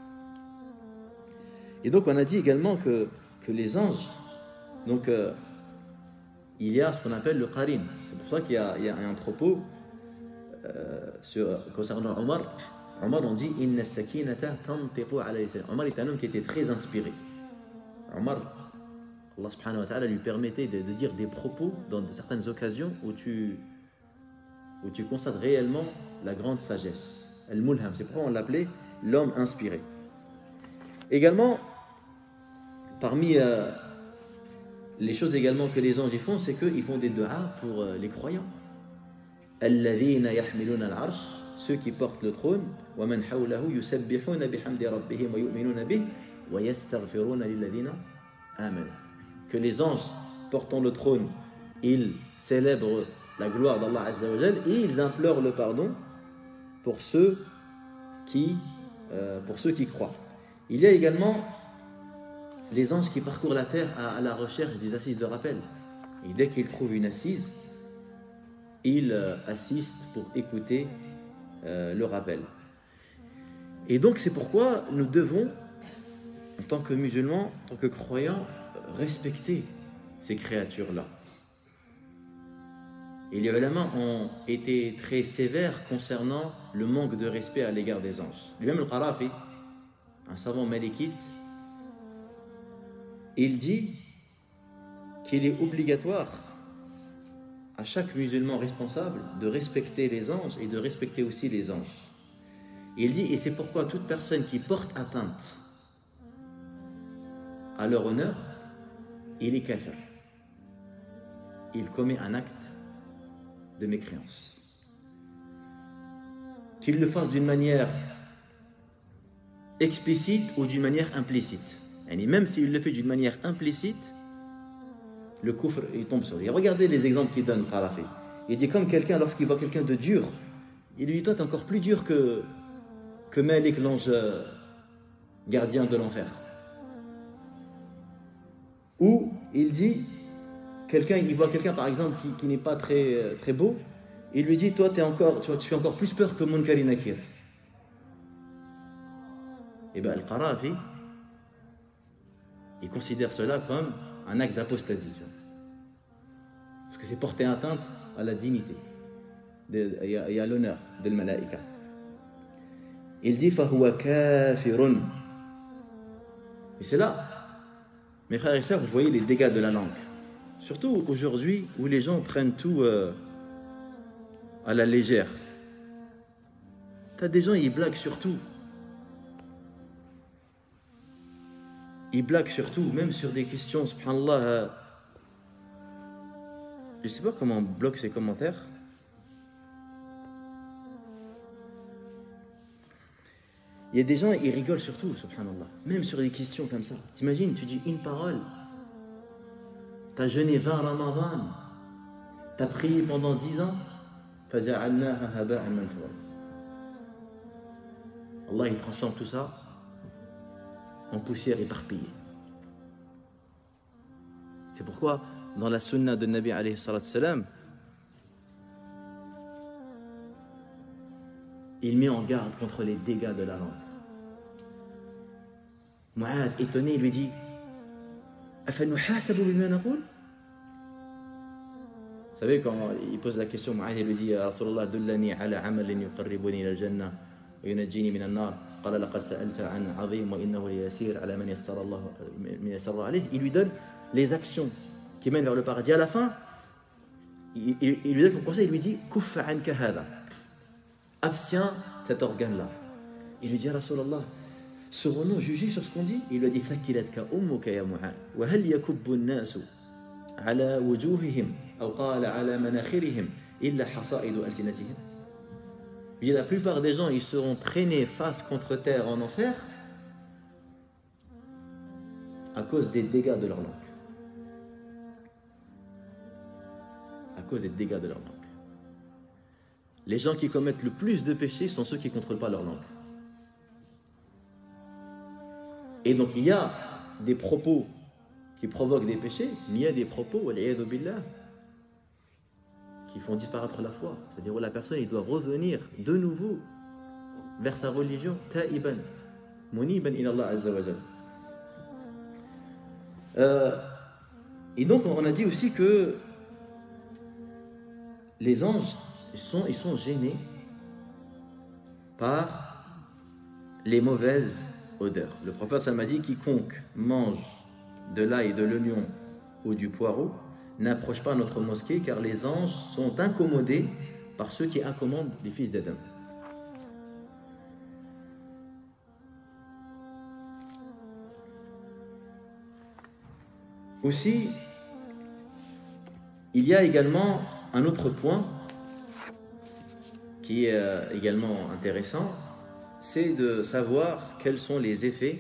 Et donc on a dit également que, que les anges, donc euh, il y a ce qu'on appelle le qarin. C'est pour ça qu'il y a, il y a un propos euh, sur, concernant Omar. Omar on dit Inna sakinata tantiqu ala lisan. Omar est un homme qui était très inspiré. Omar, Allah subhanahu wa ta'ala lui permettait de, de dire des propos dans certaines occasions où tu, où tu constates réellement la grande sagesse. Al-Mulham, c'est pourquoi on l'appelait l'homme inspiré. Également, parmi euh, les choses également que les anges font, c'est qu'ils font des du'as pour euh, les croyants. Alladhina yahmiluna al-arsh, ceux qui portent le trône, wa man hawlahu yusabbihuna bihamdi rabbihim wa yu'minuna bih wa yastaghfiruna lilladhina amanu. Que les anges portant le trône, ils célèbrent la gloire d'Allah Azza wa Jal et ils implorent le pardon pour ceux qui, euh, pour ceux qui croient. Il y a également les anges qui parcourent la terre à, à la recherche des assises de rappel. Et dès qu'ils trouvent une assise, ils euh, assistent pour écouter euh, le rappel. Et donc c'est pourquoi nous devons, en tant que musulmans, en tant que croyants, respecter ces créatures-là. Et les ulama ont été très sévères concernant le manque de respect à l'égard des anges. Lui-même, le Qarafi, un savant malikite, il dit qu'il est obligatoire à chaque musulman responsable de respecter les anges et de respecter aussi les anges. Il dit, et c'est pourquoi toute personne qui porte atteinte à leur honneur, il est kafir. Il commet un acte de mécréance. Qu'il le fasse d'une manière explicite ou d'une manière implicite. Et même s'il le fait d'une manière implicite, le kufr il tombe sur lui. Et regardez les exemples qu'il donne, Kharafi. Il dit comme quelqu'un, lorsqu'il voit quelqu'un de dur, il lui dit toi t'es encore plus dur que, que Malik, l'ange gardien de l'enfer. Ou il dit, quelqu'un, il voit quelqu'un par exemple qui, qui n'est pas très, très beau, il lui dit toi t'es encore, tu, vois, tu fais encore plus peur que Munkar et Nakir. Et bien Al-Qarafi, il considère cela comme un acte d'apostasie. Parce que c'est porter atteinte à la dignité de, et, à, et à l'honneur de l'Malaïka. Il dit فَهُوَ كَافِرٌ. Et c'est là, mes frères et sœurs, vous voyez les dégâts de la langue. Surtout aujourd'hui où les gens prennent tout euh, à la légère. T'as des gens, ils blaguent sur tout. Ils blaguent sur tout, même sur des questions, subhanallah. Euh, je ne sais pas comment on bloque ces commentaires. Il y a des gens, ils rigolent sur tout, subhanallah. Même sur des questions comme ça. T'imagines, tu dis une parole. T'as jeûné vingt Ramadan. T'as prié pendant dix ans. فَجَعَلْنَاهَا هَبَاءً مَنْثُورًا. Allah, il transforme tout ça en poussière éparpillée. C'est pourquoi, dans la sunna de Nabi alayhi salatu salam, il met en garde contre les dégâts de la langue. Mu'adh, étonné, il lui dit أَفَنُحَاسَبُ بِمَا نَقُولُ. Vous savez, quand il pose la question, Mu'adh, il lui dit Rasulallah, dullani ala amalin yuqarribuni ila al-jannah wa yunajjini min an-nar. Qala laqad sa'alta an 'azim wa innahu yasir ala man yassara Allah man yassara alayh. Il lui donne les actions qui mènent vers le paradis. À la fin, il, il, il lui donne comme conseil, il lui dit kuffa anka hada. Abstiens cet organe-là. Il lui dit, Rasulallah, serons-nous jugés sur ce qu'on dit? Il lui a dit ثكلتك أمك يا معاذ وهل يكب الناس على وجوههم أو قال على مناخرهم إلا حصائد ألسنتهم. Et la plupart des gens, ils seront traînés face contre terre en enfer à cause des dégâts de leur langue. À cause des dégâts de leur langue. Les gens qui commettent le plus de péchés sont ceux qui ne contrôlent pas leur langue. Et donc il y a des propos qui provoquent des péchés, mais il y a des propos, wal'iyadu billah, qui font disparaître la foi. C'est-à-dire où la personne il doit revenir de nouveau vers sa religion, ta'iban, muniban ila Allah azza wa jalla. Euh, et donc on a dit aussi que les anges ils sont, ils sont gênés par les mauvaises odeurs. Le prophète m'a dit quiconque mange de l'ail, de l'oignon ou du poireau n'approche pas notre mosquée car les anges sont incommodés par ceux qui incommodent les fils d'Adam. Aussi, il y a également un autre point qui est également intéressant, c'est de savoir quels sont les effets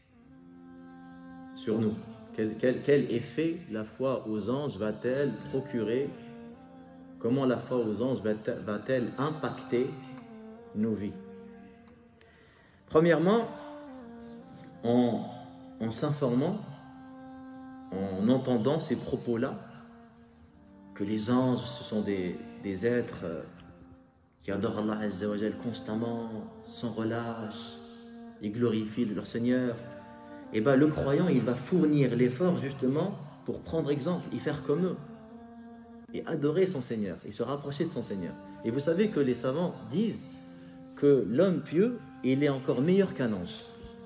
sur nous. Quel, quel, quel effet la foi aux anges va-t-elle procurer? Comment la foi aux anges va-t-elle impacter nos vies? Premièrement, en, en s'informant, en entendant ces propos-là, que les anges, ce sont des, des êtres qui adorent Allah Azza wa Jal constamment, sans relâche, ils glorifient leur Seigneur, et bien le croyant, il va fournir l'effort justement pour prendre exemple et faire comme eux, et adorer son Seigneur, et se rapprocher de son Seigneur. Et vous savez que les savants disent que l'homme pieux, il est encore meilleur qu'un ange.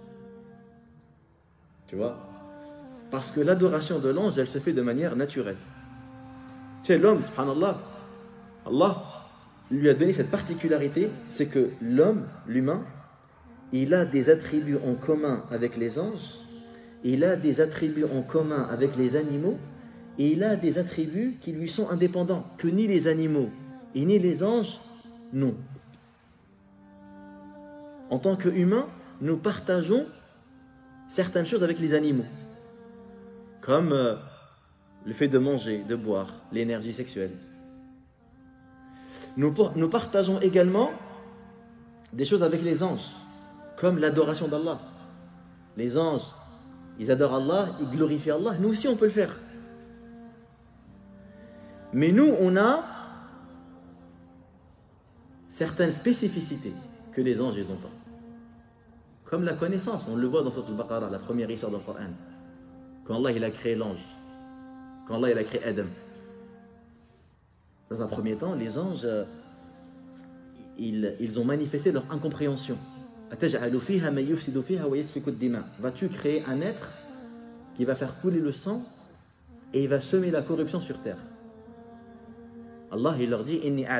Tu vois? Parce que l'adoration de l'ange, elle se fait de manière naturelle. Tu sais, l'homme, subhanallah, Allah lui a donné cette particularité, c'est que l'homme, l'humain, il a des attributs en commun avec les anges, il a des attributs en commun avec les animaux, et il a des attributs qui lui sont indépendants, que ni les animaux et ni les anges n'ont. En tant qu'humains, nous partageons certaines choses avec les animaux, comme euh, le fait de manger, de boire, l'énergie sexuelle. Nous, nous partageons également des choses avec les anges, comme l'adoration d'Allah. Les anges, ils adorent Allah, ils glorifient Allah. Nous aussi, on peut le faire. Mais nous, on a certaines spécificités que les anges, ils n'ont pas. Comme la connaissance, on le voit dans Sourate Al-Baqarah, la première histoire dans le Coran. Quand Allah, il a créé l'ange, quand Allah, il a créé Adam. Dans un premier temps, les anges, ils, ils ont manifesté leur incompréhension. Vas-tu créer un être qui va faire couler le sang et il va semer la corruption sur terre? Allah, il leur dit,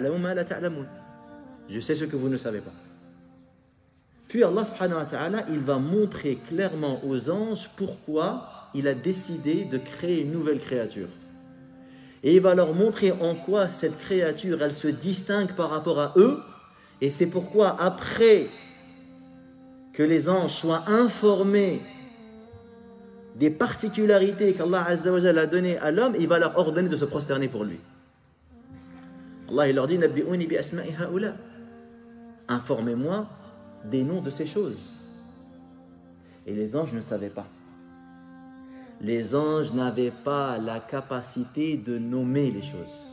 je sais ce que vous ne savez pas. Puis Allah subhanahu wa ta'ala, il va montrer clairement aux anges pourquoi il a décidé de créer une nouvelle créature. Et il va leur montrer en quoi cette créature, elle se distingue par rapport à eux. Et c'est pourquoi après que les anges soient informés des particularités qu'Allah Azza wa Jalla a données à l'homme, il va leur ordonner de se prosterner pour lui. Allah il leur dit, Nabbi'uni bi asma'i haoula. Informez-moi des noms de ces choses. Et les anges ne savaient pas. Les anges n'avaient pas la capacité de nommer les choses.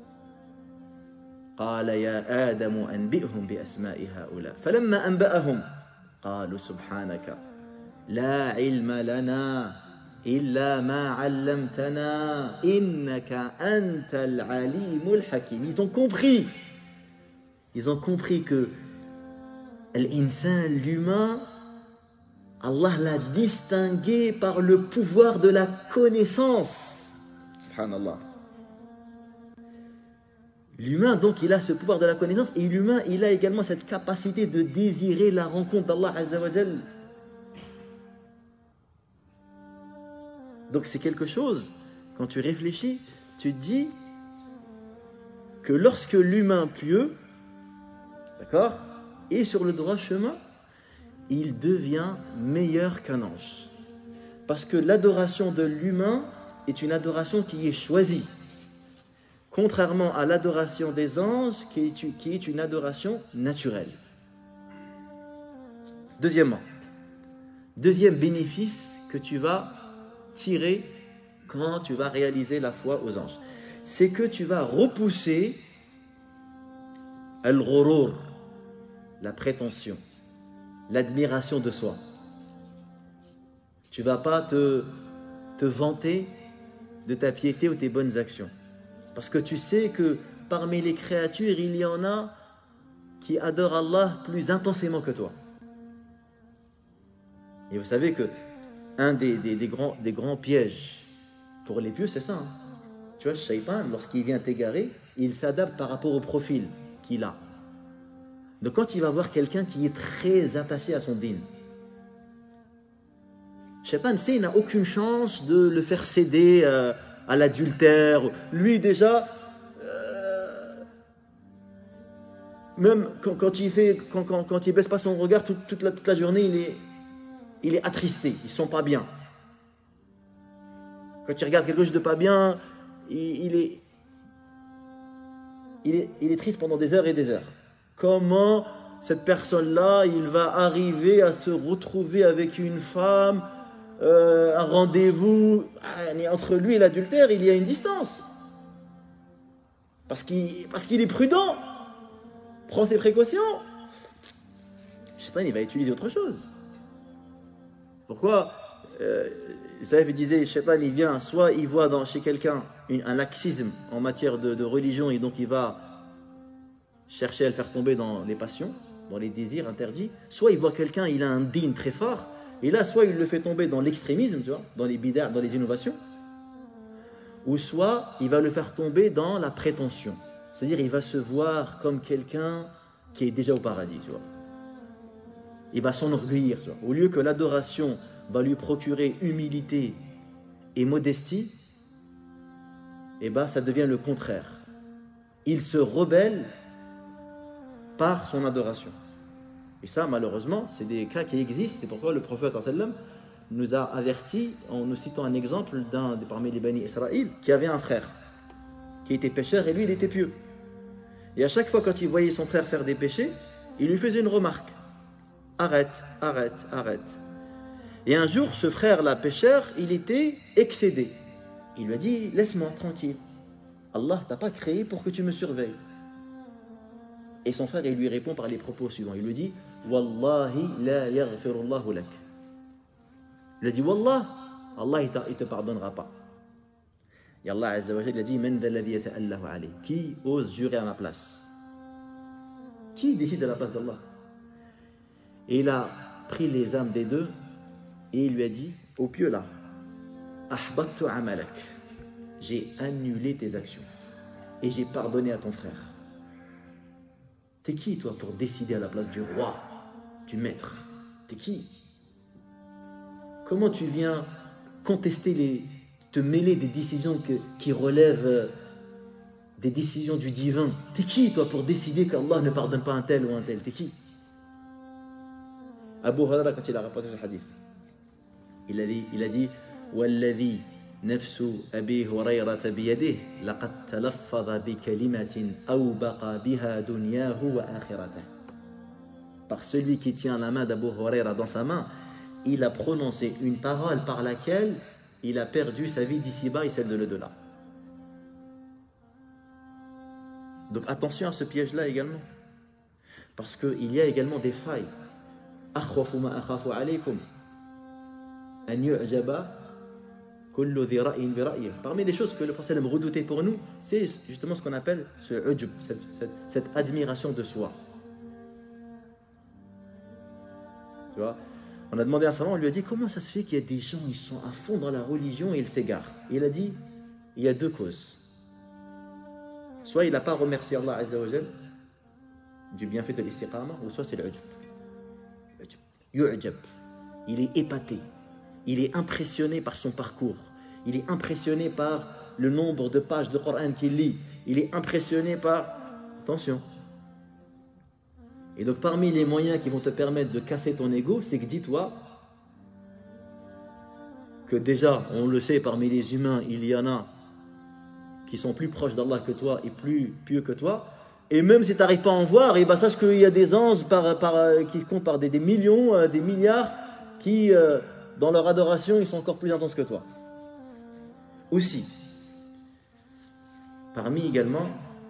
قال يا آدم أنبئهم بأسماء هؤلاء فلما أنبأهم قالوا سبحانك لا علم لنا إلا ما علمتنا إنك أنت العليم الحكيم. Ils ont compris. Ils ont compris que l'insan, l'humain, Allah l'a distingué par le pouvoir de la connaissance. Subhanallah. L'humain, donc, il a ce pouvoir de la connaissance et l'humain, il a également cette capacité de désirer la rencontre d'Allah Azza wa Jal. Donc c'est quelque chose, quand tu réfléchis, tu te dis que lorsque l'humain pieux, d'accord, est sur le droit chemin, il devient meilleur qu'un ange. Parce que l'adoration de l'humain est une adoration qui est choisie. Contrairement à l'adoration des anges, qui est, qui est une adoration naturelle. Deuxièmement, deuxième bénéfice que tu vas tirer quand tu vas réaliser la foi aux anges, c'est que tu vas repousser al-ghurur, la prétention, l'admiration de soi. Tu ne vas pas te, te vanter de ta piété ou tes bonnes actions. Parce que tu sais que parmi les créatures, il y en a qui adorent Allah plus intensément que toi. Et vous savez que un des, des, des, grands, des grands pièges pour les pieux, c'est ça. Hein. Tu vois, Shaitan, lorsqu'il vient t'égarer, il s'adapte par rapport au profil qu'il a. Donc quand il va voir quelqu'un qui est très attaché à son dîn, Shaitan sait, il n'a aucune chance de le faire céder euh, à l'adultère. Lui déjà, euh, même quand, quand il fait, quand, quand, quand il baisse pas son regard toute, toute, la, toute la journée, il est, il est attristé, il ne sent pas bien. Quand il regarde quelque chose de pas bien, il, il, est, il, est, il est triste pendant des heures et des heures. Comment cette personne-là, il va arriver à se retrouver avec une femme, euh, un rendez-vous, entre lui et l'adultère, il y a une distance. Parce qu'il, parce qu'il est prudent, prend ses précautions. Shaitan, il va utiliser autre chose. Pourquoi euh, vous savez, il disait, Shaitan, il vient, soit il voit dans, chez quelqu'un une, un laxisme en matière de, de religion, et donc il va chercher à le faire tomber dans les passions, dans les désirs interdits, soit il voit quelqu'un, il a un dîn très fort, et là, soit il le fait tomber dans l'extrémisme, tu vois, dans les bid'ah, dans les innovations, ou soit il va le faire tomber dans la prétention. C'est-à-dire, il va se voir comme quelqu'un qui est déjà au paradis, tu vois. Il va s'enorgueillir, tu vois. Au lieu que l'adoration va lui procurer humilité et modestie, et ben ça devient le contraire. Il se rebelle par son adoration. Et ça, malheureusement, c'est des cas qui existent. C'est pourquoi le prophète sallallahu alayhi wa sallam nous a avertis en nous citant un exemple d'un parmi les Bani Israël qui avait un frère qui était pécheur et lui, il était pieux. Et à chaque fois, quand il voyait son frère faire des péchés, il lui faisait une remarque. Arrête, arrête, arrête. Et un jour, ce frère-là, pécheur, il était excédé. Il lui a dit, laisse-moi tranquille. Allah t'a pas créé pour que tu me surveilles. Et son frère, il lui répond par les propos suivants. Il lui dit, Wallahi la yaghfirullahu lak. Il lui a dit, Wallah, Allah il ne te pardonnera pas. Et Allah Azza wa Jalla il a dit, Man dhalladhi yata'allahu alayh. Qui ose jurer à ma place? Qui décide à la place d'Allah? Et il a pris les âmes des deux et il lui a dit, au pieux là, Ahbattu amalak. J'ai annulé tes actions et j'ai pardonné à ton frère. T'es qui toi pour décider à la place du roi, du maître? T'es qui? Comment tu viens contester, les, te mêler des décisions que, qui relèvent des décisions du divin? T'es qui toi pour décider qu'Allah ne pardonne pas un tel ou un tel? T'es qui? Abu Huraira, quand il a rapporté ce hadith, il a dit, il a dit Walladhi nafsu Abi Hurayrata biyadih laqad talaffadha bi kalimatin awbaqa biha dunyahu wa akhiratahu. Par celui qui tient la main d'Abu Hurayra dans sa main, il a prononcé une parole par laquelle il a perdu sa vie d'ici-bas et celle de l'au-delà. Donc attention à ce piège-là également, parce qu'il y a également des failles. أخوف ما أخاف عليكم أن يعجب كل ذي رأي برأيه. Parmi les choses que le prophète redoutait pour nous, c'est justement ce qu'on appelle ce ujub, cette, cette, cette admiration de soi. Tu vois, on a demandé à un savant, on lui a dit comment ça se fait qu'il y a des gens ils sont à fond dans la religion et ils s'égarent. Et il a dit il y a deux causes. Soit il n'a pas remercié Allah Azza wa Jal du bienfait de l'istiqama, ou soit c'est le ujub. Yu'jab. Il est épaté, il est impressionné par son parcours, Il est impressionné par le nombre de pages de Coran qu'il lit. Il est impressionné par... Attention. Et donc parmi les moyens qui vont te permettre de casser ton ego, c'est que dis-toi que déjà, on le sait, parmi les humains, il y en a qui sont plus proches d'Allah que toi et plus pieux que toi. Et même si tu n'arrives pas à en voir, et ben sache qu'il y a des anges par, par, qui comptent par des, des millions, euh, des milliards, qui, euh, dans leur adoration, ils sont encore plus intenses que toi. Aussi, parmi également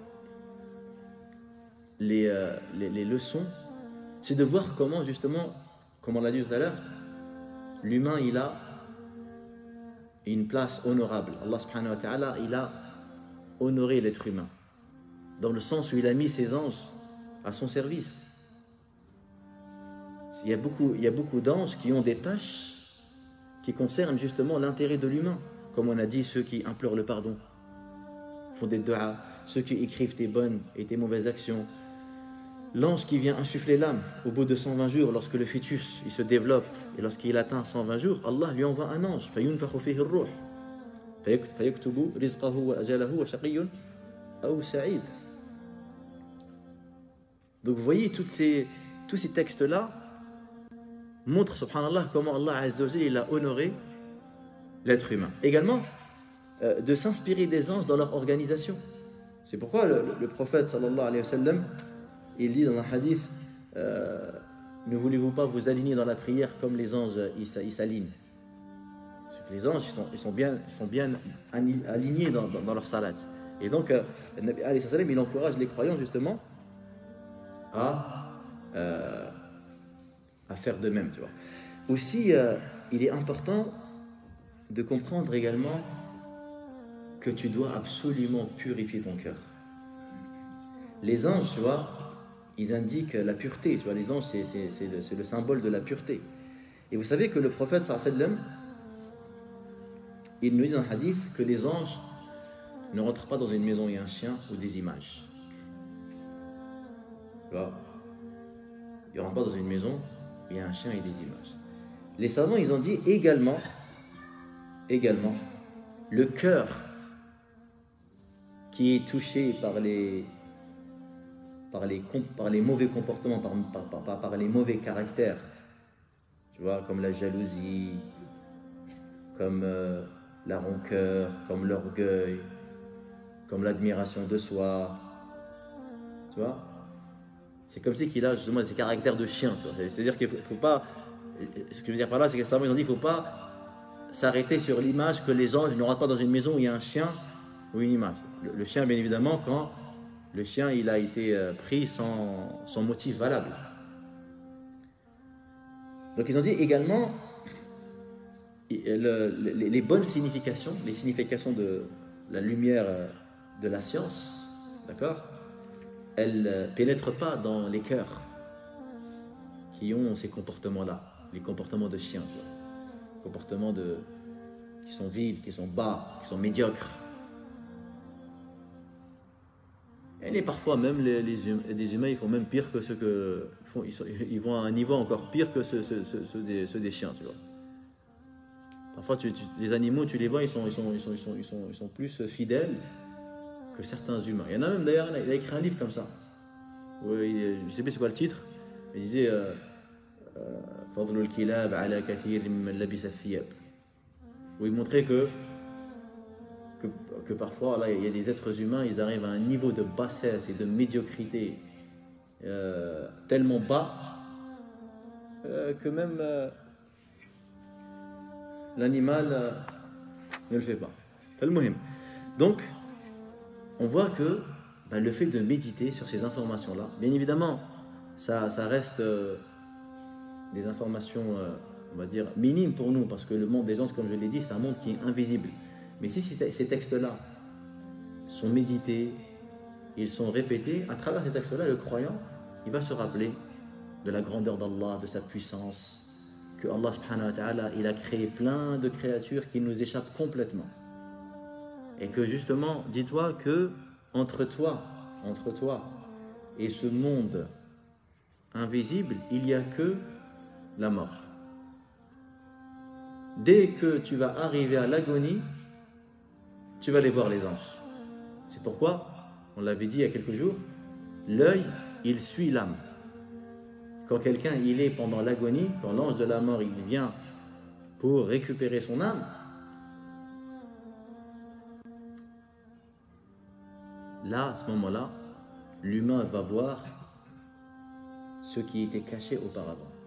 les, euh, les, les leçons, c'est de voir comment justement, comme on l'a dit tout à l'heure, l'humain il a une place honorable. Allah subhanahu wa ta'ala, il a honoré l'être humain, dans le sens où il a mis ses anges à son service. Il y a beaucoup, il y a beaucoup d'anges qui ont des tâches qui concernent justement l'intérêt de l'humain. Comme on a dit, ceux qui implorent le pardon, font des du'as, ceux qui écrivent tes bonnes et tes mauvaises actions. L'ange qui vient insuffler l'âme au bout de cent vingt jours, lorsque le fœtus il se développe et lorsqu'il atteint cent vingt jours, Allah lui envoie un ange. فَيُنْفَخُ فِيهِ الرُّوحُ فَيَكْتُبُ رِزْقَهُ وَأَجَلَهُ وَشَقِيٌّ أَوْ سَعِيدٌ. Donc vous voyez, toutes ces, tous ces textes-là montrent, subhanallah, comment Allah Azza wa Jalla, il a honoré l'être humain. Également, euh, de s'inspirer des anges dans leur organisation. C'est pourquoi le, le, le prophète, sallallahu alayhi wa sallam, il dit dans un hadith, euh, ne voulez-vous pas vous aligner dans la prière comme les anges, ils s'alignent. Les anges, ils sont, ils sont bien, ils sont bien alignés dans, dans, dans leur salat. Et donc, euh, le Nabi alayhi wa sallam, il encourage les croyants justement à, euh, à faire de même, tu vois. Aussi, euh, il est important de comprendre également que tu dois absolument purifier ton cœur. Les anges, tu vois, ils indiquent la pureté, tu vois, les anges, c'est, c'est, c'est, le, c'est le symbole de la pureté. Et vous savez que le prophète, sallallahu alayhi wa sallam, il nous dit dans un hadith que les anges ne rentrent pas dans une maison où il y a un chien ou des images. Tu vois, ils ne rentrent pas dans une maison où il y a un chien et des images. Les savants, ils ont dit également, également, le cœur qui est touché par les, par les, par les mauvais comportements, par, par, par, par les mauvais caractères, tu vois, comme la jalousie, comme euh, la rancœur, comme l'orgueil, comme l'admiration de soi, tu vois, c'est comme si qu'il a justement ces caractères de chien. C'est-à-dire qu'il ne faut, faut pas, ce que je veux dire par là, c'est que les savants ils ont dit qu'il ne faut pas s'arrêter sur l'image que les anges ne rentrent pas dans une maison où il y a un chien ou une image. Le, le chien, bien évidemment, quand le chien il a été pris sans, sans motif valable. Donc ils ont dit également le, les, les bonnes significations, les significations de la lumière de la science, d'accord, elles ne pénètrent pas dans les cœurs qui ont ces comportements-là, les comportements de chiens, tu vois, comportements de, qui sont vils, qui sont bas, qui sont médiocres. Et parfois même les, les, hum, les humains ils font même pire que ceux que font, ils, sont, ils vont à un niveau encore pire que ceux, ceux, ceux, ceux, des, ceux des chiens, tu vois. Parfois tu, tu, les animaux tu les vois ils sont, ils sont, ils sont, ils sont, ils sont, ils sont plus fidèles que certains humains. Il y en a même d'ailleurs, il a écrit un livre comme ça. Où il, je ne sais plus c'est quoi le titre. Il disait Fadlul kilab ala kathir mimman labisa thiyab. Où il montrait que Que, que parfois, là, il y a des êtres humains, ils arrivent à un niveau de bassesse et de médiocrité euh, tellement bas euh, que même euh, l'animal euh, ne le fait pas. Donc, on voit que ben, le fait de méditer sur ces informations-là, bien évidemment, ça, ça reste euh, des informations, euh, on va dire, minimes pour nous, parce que le monde des anges, comme je l'ai dit, c'est un monde qui est invisible. Mais si ces textes-là sont médités, ils sont répétés, à travers ces textes-là, le croyant, il va se rappeler de la grandeur d'Allah, de sa puissance, que Allah subhanahu wa ta'ala, il a créé plein de créatures qui nous échappent complètement. Et que justement, dis-toi que entre toi, entre toi et ce monde invisible, il n'y a que la mort. Dès que tu vas arriver à l'agonie, tu vas aller voir les anges. C'est pourquoi, on l'avait dit il y a quelques jours, l'œil, il suit l'âme. Quand quelqu'un, il est pendant l'agonie, quand l'ange de la mort, il vient pour récupérer son âme, là, à ce moment-là, l'humain va voir ce qui était caché auparavant.